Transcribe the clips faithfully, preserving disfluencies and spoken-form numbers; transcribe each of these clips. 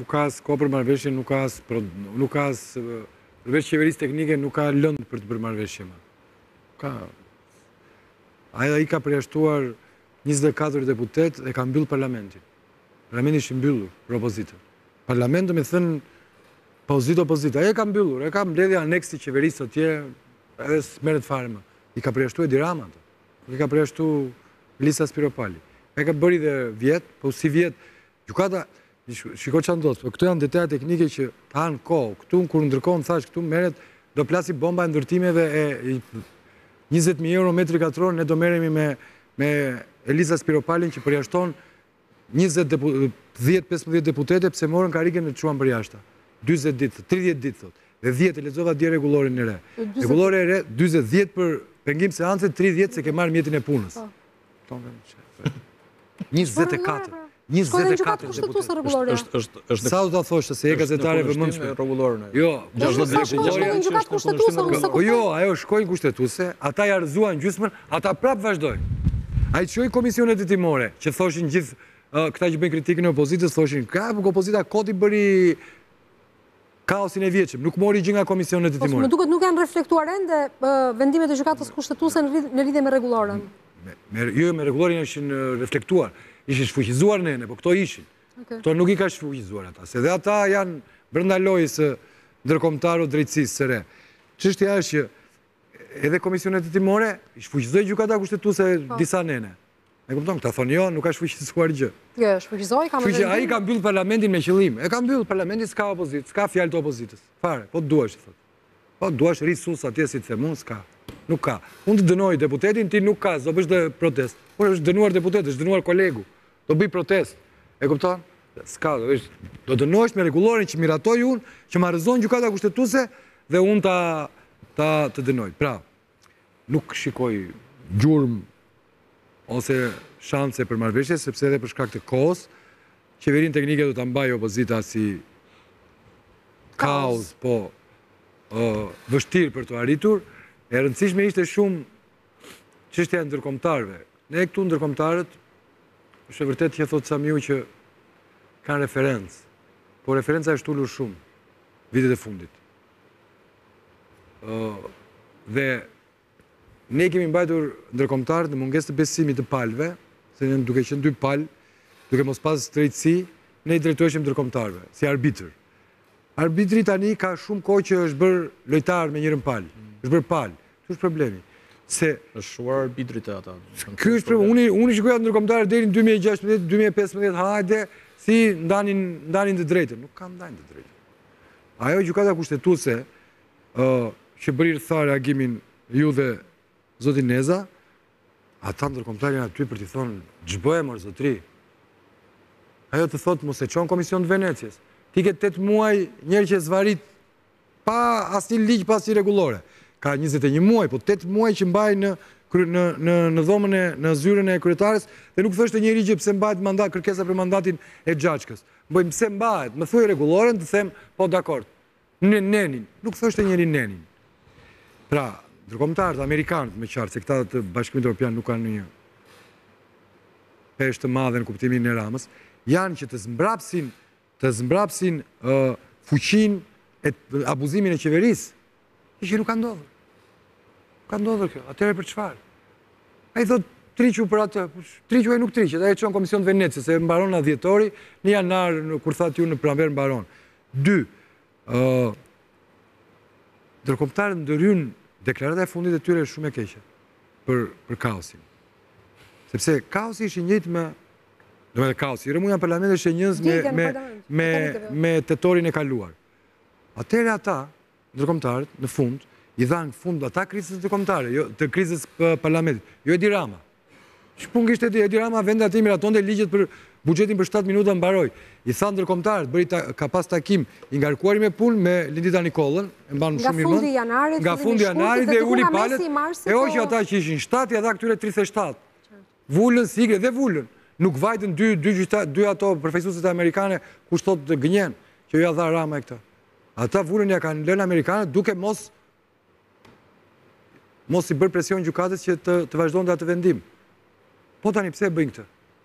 nuk ka as kohë për marrëveshje, nuk ka as nuk ka as përveç qeverisë teknike nuk ka lëndë për të bërë marrëveshje më. Ka ai ka përjashtuar njëzet e katër deputet dhe ka mbyll parlamentin. Parlamenti është i mbyllur për opozitën. Parlamenti me thënë pozitë opozitë. Ai e ka mbyllur, e ka mbledhja aneksi qeverisë atje, edhe s'merret fare më. I ka përjashtuar Edi Rama ato. I ka përjashtuar Lisa Spiropali. E ka bëri dhe vjet, po si vjet, gjykata shiko çfarë ndodh, po këto janë detaje teknike që të hanë kohë. Këtu kur ndërkohë thash këtu merret do plasi bomba e ndërtimeve e njëzet mijë euro metri katror, ne do merremi me me Elisa Spiropalin që përjashton njëzet dhjetë pesëmbëdhjetë deputete pse morën karikën e çuan për jashtë. dyzet ditë, tridhjetë ditë thot. Dhe dhjetë e lexova dje rregullorin e re. Rregullori e re dyzet dhjetë për pengim seance, tridhjetë se ke marrë mjetin e punës. njëzet e katër. njëzet e katër deputet. Sa do ta thoshte se je gazetare e vëmendshme rregullorin. Jo, Po jo, ajo shkoi kushtetuese, ata ja rrëzuan gjysmën, ata prap vazhdojnë. Ai çoi komisionet hetimore, që thoshin gjithë këta që bëjnë kritikën e opozitës, thoshin ka opozita koti bëri kaosin e vjetshëm, nuk mori gjë nga komisionet hetimore. Më duket nuk janë reflektuar ende vendimet e gjykatës kushtetuese në lidhje me rregulloren. Jo, me rregullorin ishin reflektuar, ishin shfuqizuar nene, po këto ishin. Këto nuk i ka shfuqizuar ata, se dhe ata janë brenda lojës së ndërkombëtar o drejtësisë së re. Çështja është që edhe komisionet hetimore i shfuqizoi gjykata kushtetuese disa nene. E kupton, këta thonë jo, nuk ka shfuqizuar gjë. Jo, shfuqizoi, ka mendim. Ai ka mbyll parlamentin me qëllim. E ka mbyll parlamentin, s'ka opozitë, s'ka fjalë të opozitës. Fare, po duash, thotë. Po duash ri sus atje si të themun, s'ka. Nuk ka. Unë të dënoj deputetin, ti nuk ka, do bësh dhe protest. Por është dënuar deputet, është dënuar kolegu. Do bëj protest. E kupton? S'ka, do bësh, do dënohesh me rregullorin që miratoi unë, që ma rrëzon gjykata kushtetuese dhe unë ta ta të dënoj. Pra, nuk shikoj gjurmë ose shanse për marrëveshje, sepse edhe për shkak të kohës, qeverinë teknike do ta mbajë opozita si kaos, po vështirë për të arritur. E rëndësishme ishte shumë çështja e ndërkombëtarëve. Ne këtu ndërkombëtarët, është e vërtetë që thotë Samiu që kanë referencë, po referenca është ulur shumë vitet e fundit. Dhe ne kemi mbajtur ndërkombëtarët në mungesë të besimit të palëve, se ne duke qenë dy palë, duke mos pas drejtësi, ne i drejtoheshim ndërkombëtarëve, si arbitër. Arbitri tani ka shumë kohë që është bërë lojtar me njërin palë, është bërë palë. Ky është problemi. Se është shuar arbitrit e ata. Ky është problemi. Unë unë shikoja ndërkombëtarë deri në dy mijë e gjashtëmbëdhjetë dy mijë e pesëmbëdhjetë, hajde, si ndanin ndanin të drejtën. Nuk kanë ndanin të drejtën. Ajo gjykata kushtetuese ë që bëri rreth reagimin ju dhe zoti Neza, ata ndërkombëtarë janë aty për t'i thonë ç'bëhem mor zotri. Ajo të thotë mos e çon komision të Venecias. Ti ke tetë muaj njerë që zvarit pa asnjë ligj, pa asnjë rregullore. Ka njëzet e një muaj, po tetë muaj që mbaj në në në në dhomën e në zyrën e kryetares dhe nuk thoshte njëri që pse mbahet mandat, kërkesa për mandatin e Xhaçkës. Bëjmë pse mbahet, më thuaj rregulloren të them po dakord. Në nenin, nuk thoshte njëri nenin. Pra, ndërkombëtarët amerikanët me qartë, se këta të Bashkimit Evropian nuk kanë një peshë të madhe në kuptimin e Ramës, janë që të zmbrapsin të zmbrapsin fuqinë e abuzimin e qeverisë, që nuk ka ndodhur. Ka ndodhur kjo. Atëherë për çfarë? Ai thotë triqu për atë, triqu ai nuk triqet, ai e çon komision Venecias, se mbaron në dhjetori, në janar kur thatë ju në pranver mbaron. Dy, ë ndërkombëtarët ndërhyn deklarata e fundit e tyre shumë e keqe për për kaosin. Sepse kaosi ishte i njëjtë me do me kaosi, rëmuja në parlament është e njës me, me, me tetorin e kaluar. Atëherë ata, ndërkombëtarët, në fund, i dhanë fund ata krizës ndërkombëtare, jo, të krizës parlamentit, jo Edi Rama. Shpun kishte Edi Rama vende aty miratonte ligjet për buxhetin për shtatë minuta mbaroi. I thanë ndërkombëtarët, bëri ka pas takim i ngarkuar me punë me Lindita Nikollën, e mban shumë mirë mend. Nga fundi janarit dhe uli palët, e hoqi ata që ishin shtatë, ja dha këtyre tridhjetë e shtatë. Vulën sigre dhe vulën. Nuk vajtën dy, dy, dy ato përfaqësuesit amerikane ku shtot të gënjen, që ja dha Rama e këta. Ata vullën ja kanë lënë amerikanët duke mos mos i bërë presion gjykatës që të, të vazhdojnë dhe atë vendim. Po tani pse e bëjnë këtë?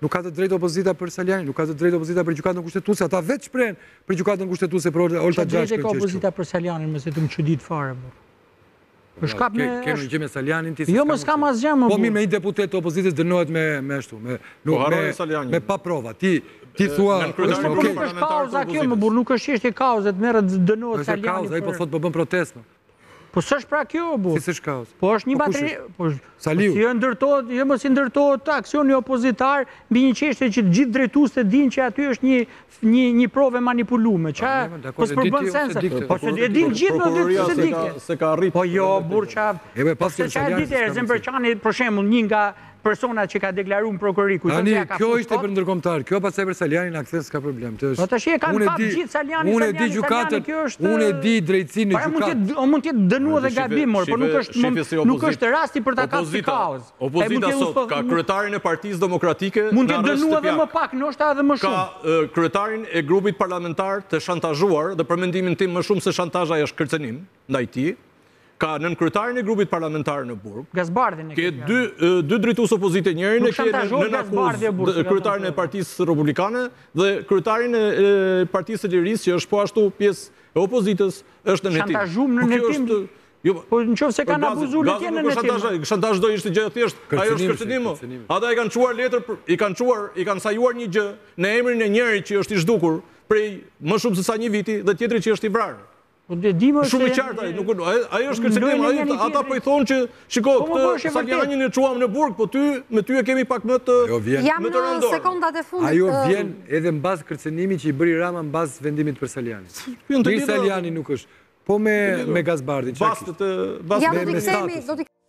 Nuk ka të drejtë opozita për Salianin, nuk ka të drejtë opozita për gjykatën kushtetuese, ata vetë shprehen për gjykatën kushtetuese për Olta Xhashkën. Çfarë ka opozita për Salianin, mëse të më çudit fare. Për shkak me Kemë gjë me Salianin ti. Jo, mos kam asgjë më. Po mirë, me një deputet të opozitës dënohet me me ashtu, me nuk me pa prova. Ti ti thua është nuk është kauza kjo, më burr, nuk është çështje kauze, të merret dënohet Saliani. Kauza, ai po thot po bën protestë. Po s'është pra kjo, bu. Si s'është kaos. Po është një bateri, po Saliu. si ndërtohet, jo mos i ndërtohet aksioni opozitar mbi një çështje që të gjithë drejtuesit dinë që aty është një një një provë manipulueme. Ç'a po s'përbën sens. Po se e din gjithë në ditë se di. Se ka arrit. Po jo, burr ç'a. E be pas Se ç'a ditë Zemberçani për shembull një nga personat që ka deklaruar në prokurori ku tani kjo ishte për ndërkombëtar, kjo pastaj për Salianin na kthen s'ka problem. Të Po tash e kanë pa gjithë Saliani, unë e di gjykatën, unë e di drejtsinë në gjykatë. O mund të jetë dënuar dhe gabim, por nuk është nuk është rasti për ta kasë kaos. Opozita sot ka kryetarin e Partisë Demokratike, mund të dënuar edhe më pak, ndoshta edhe më shumë. Ka kryetarin e grupit parlamentar të shantazhuar dhe për mendimin tim më shumë se shantazha është kërcenim ndaj tij. Ka nën kryetarin e grupit parlamentar në Burg. Gazbardhin e ke dy dy drejtues opozite, njërin e ke nën akuzë kryetarin e Partisë Republikane dhe kryetarin e Partisë së Lirisë që është po ashtu pjesë e opozitës është në hetim. Shantazhum në hetim. Po nëse kanë abuzuar le të jenë në hetim. Shantazh do ishte gjë e thjeshtë. Ajo është kërcenim. Ata i kanë çuar letër, i kanë çuar, i kanë sajuar një gjë në emrin e njërit që është i zhdukur prej më shumë se sa një viti dhe tjetri që është i vrarë. Shumë i qartë, ajo është kërcenim, ata po i thonë që shiko, këtë Salianin e quam në Burg, po ty, me ty e kemi pak më të rëndorë. Jam në sekondat e fundit. Ajo vjen edhe në bazë kërcenimi që i bëri Rama në bazë vendimit për Salianin. Për Salianin nuk është, po me Gazbardhin. Ja, do t'i kthehemi, do t'i